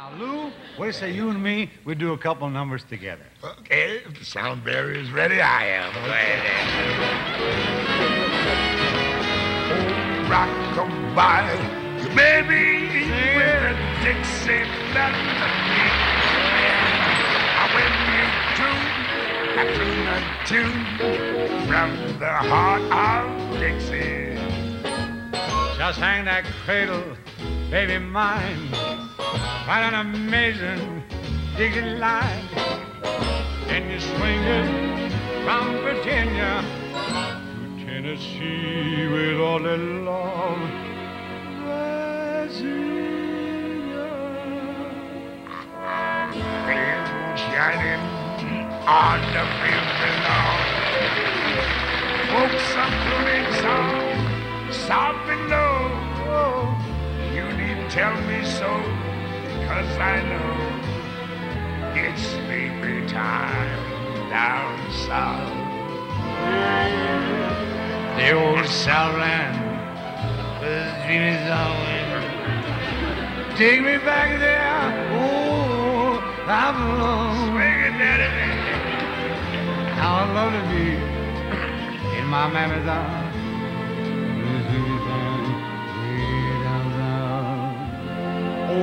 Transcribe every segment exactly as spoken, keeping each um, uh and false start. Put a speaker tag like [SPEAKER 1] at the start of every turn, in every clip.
[SPEAKER 1] Now, Lou, what do you say you and me, we do a couple numbers together?
[SPEAKER 2] Okay, if the sound barrier is ready, I am. Go ahead. Oh, rock-a-bye, you baby, with the Dixie melody. When you do, that's a tune from the heart of Dixie.
[SPEAKER 1] Just hang that cradle, baby mine, right on amazing Dixie line. And you swing it from Virginia to Tennessee with all that love.
[SPEAKER 2] Rain shining on the field below. Folks are playing song, soft and low. You need tell me so, 'cause I know it's sleepy time down south.
[SPEAKER 1] The old Southland, the dreamy Southland. Take me back there, oh, I belong.
[SPEAKER 2] Swing it, daddy.
[SPEAKER 1] How I love to be in my mammy's arms.
[SPEAKER 2] Oh,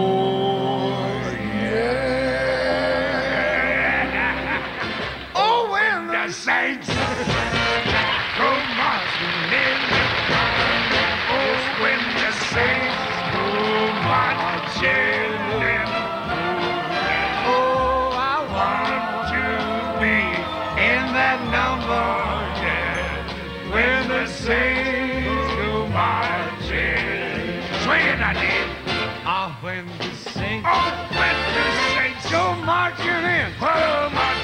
[SPEAKER 2] yeah. Oh, when the saints go marching in. Oh, when the saints go marching in. Oh, I want to be in that number, yeah. When the saints go marching. Swing it, I did.
[SPEAKER 1] Ah, when the saints,
[SPEAKER 2] oh, when the saints
[SPEAKER 1] go marching in.
[SPEAKER 2] oh, marching